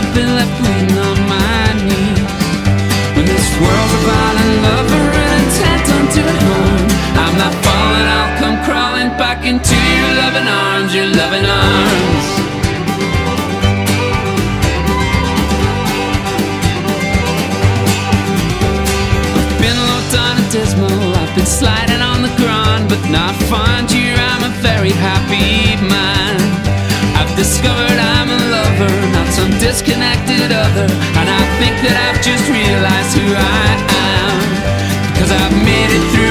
I've been left waiting on my knees. When this world's a violent lover and intent unto home, I'm not falling, I'll come crawling back into your loving arms, your loving arms. I've been low down and dismal, I've been sliding on the ground, but not find you, I'm a very happy man. I've discovered I'm a lover, not some disconnected other, and I think that I've just realized who I am, because I've made it through